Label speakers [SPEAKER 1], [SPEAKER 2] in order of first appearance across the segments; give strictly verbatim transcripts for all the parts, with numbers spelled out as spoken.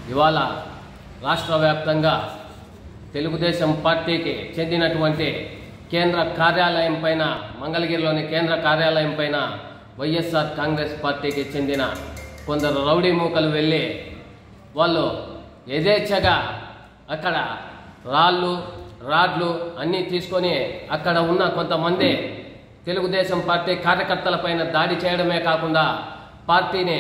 [SPEAKER 1] ఇవాళ రాష్ట్ర వ్యాప్తంగా తెలుగుదేశం పార్టీకి చెందినటువంటి కేంద్ర కార్యాలయం పైన మంగళగిరిలోని కేంద్ర కార్యాలయం పైన వైఎస్ఆర్ కాంగ్రెస్ పార్టీకి చెందిన కొందరు రౌడీ మూకలు వెళ్ళి వాళ్ళు యథేచ్ఛగా అక్కడ రాళ్ళు రాడ్లు అన్నీ తీసుకొని అక్కడ ఉన్న కొంతమంది తెలుగుదేశం పార్టీ కార్యకర్తలపైన దాడి చేయడమే కాకుండా పార్టీని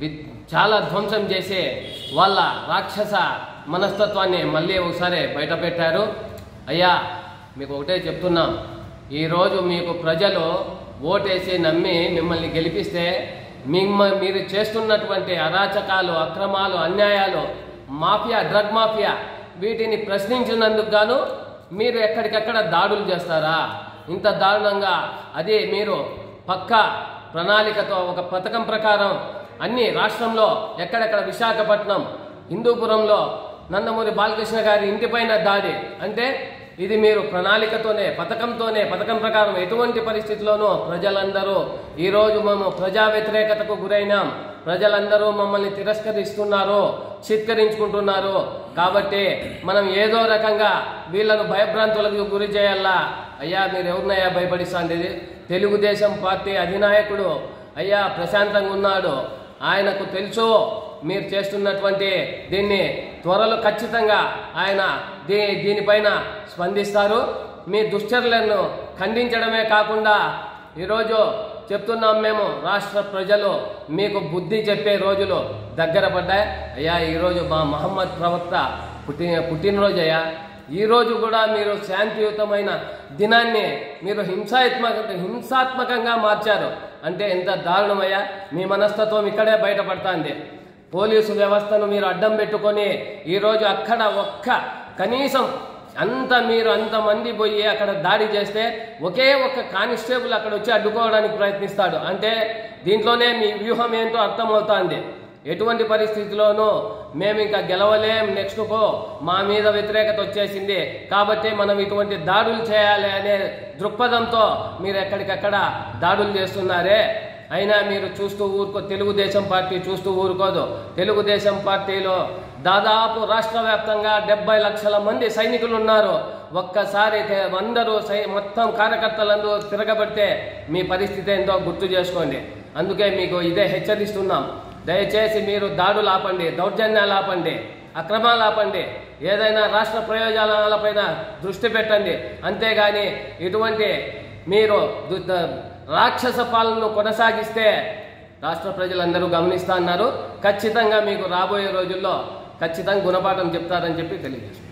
[SPEAKER 1] చాలా ధ్వంసం చేసి వాళ్ళ రాక్షస మనస్తత్వాన్ని మళ్ళీ ఒకసారి బయటపెట్టారు. అయ్యా, మీకు ఒకటే చెప్తున్నాం, ఈరోజు మీకు ప్రజలు ఓటేసి నమ్మి మిమ్మల్ని గెలిపిస్తే మిమ్మ మీరు చేస్తున్నటువంటి అరాచకాలు, అక్రమాలు, అన్యాయాలు, మాఫియా, డ్రగ్ మాఫియా, వీటిని ప్రశ్నించినందుకు గాను మీరు ఎక్కడికక్కడ దాడులు చేస్తారా? ఇంత దారుణంగా అదే మీరు పక్క ప్రణాళికతో ఒక పథకం ప్రకారం అన్ని రాష్ట్రంలో ఎక్కడెక్కడ విశాఖపట్నం, హిందూపురంలో నందమూరి బాలకృష్ణ గారి ఇంటిపైన దాడి అంటే ఇది మీరు ప్రణాళికతోనే, పథకంతోనే, పథకం ప్రకారం ఎటువంటి పరిస్థితుల్లోనూ ప్రజలందరూ ఈరోజు మేము ప్రజా వ్యతిరేకతకు గురైనాం, ప్రజలందరూ మమ్మల్ని తిరస్కరిస్తున్నారు, చిత్కరించుకుంటున్నారు. కాబట్టి మనం ఏదో రకంగా వీళ్ళను భయభ్రాంతులకు గురి చేయాలా. అయ్యా, మీరు ఎవరినయ్యా భయపడిస్తాండేది? తెలుగుదేశం పార్టీ అధినాయకుడు అయ్యా ప్రశాంతంగా ఉన్నాడు. ఆయనకు తెలుసు మీరు చేస్తున్నటువంటి దీన్ని త్వరలో ఖచ్చితంగా ఆయన దీ దీనిపైన స్పందిస్తారు. మీ దుశ్చర్యలను ఖండించడమే కాకుండా ఈరోజు చెప్తున్నాం, మేము రాష్ట్ర ప్రజలు మీకు బుద్ధి చెప్పే రోజులు దగ్గర పడ్డాయి. అయ్యా, ఈరోజు మా మహమ్మద్ ప్రవక్త పుట్టిన పుట్టినరోజు అయ్యా. ఈరోజు కూడా మీరు శాంతియుతమైన దినాన్ని మీరు హింసాత్మక హింసాత్మకంగా మార్చారు అంటే ఎంత దారుణమయ్యా. మీ మనస్తత్వం ఇక్కడే బయటపడుతుంది. పోలీసు వ్యవస్థను మీరు అడ్డం పెట్టుకొని ఈరోజు అక్కడ ఒక్క కనీసం అంత మీరు అంతమంది పోయి అక్కడ దాడి చేస్తే ఒకే ఒక్క కానిస్టేబుల్ అక్కడ వచ్చి అడ్డుకోవడానికి ప్రయత్నిస్తాడు అంటే దీంట్లోనే మీ వ్యూహం ఏంటో అర్థమవుతుంది. ఎటువంటి పరిస్థితిలోనూ మేము ఇంకా గెలవలేం, నెక్స్ట్కో మా మీద వ్యతిరేకత వచ్చేసింది కాబట్టి మనం ఇటువంటి దాడులు చేయాలి అనే దృక్పథంతో మీరు ఎక్కడికక్కడ దాడులు చేస్తున్నారే. అయినా మీరు చూస్తూ ఊరుకో, తెలుగుదేశం పార్టీ చూస్తూ ఊరుకోదు. తెలుగుదేశం పార్టీలో దాదాపు రాష్ట్ర వ్యాప్తంగా డెబ్బై లక్షల మంది సైనికులు ఉన్నారు. ఒక్కసారి అందరూ సై మొత్తం కార్యకర్తలందరూ తిరగబడితే మీ పరిస్థితి ఏంటో గుర్తు చేసుకోండి. అందుకే మీకు ఇదే హెచ్చరిస్తున్నాం, దయచేసి మీరు దాడులు ఆపండి, దౌర్జన్యాలు ఆపండి, అక్రమాలు ఆపండి, ఏదైనా రాష్ట్ర ప్రయోజనాలపైన దృష్టి పెట్టండి. అంతేగాని ఇటువంటి మీరు రాక్షస పాలనను కొనసాగిస్తే రాష్ట్ర ప్రజలందరూ గమనిస్తా అన్నారు. ఖచ్చితంగా మీకు రాబోయే రోజుల్లో ఖచ్చితంగా గుణపాఠం చెప్తారని చెప్పి తెలియజేస్తారు.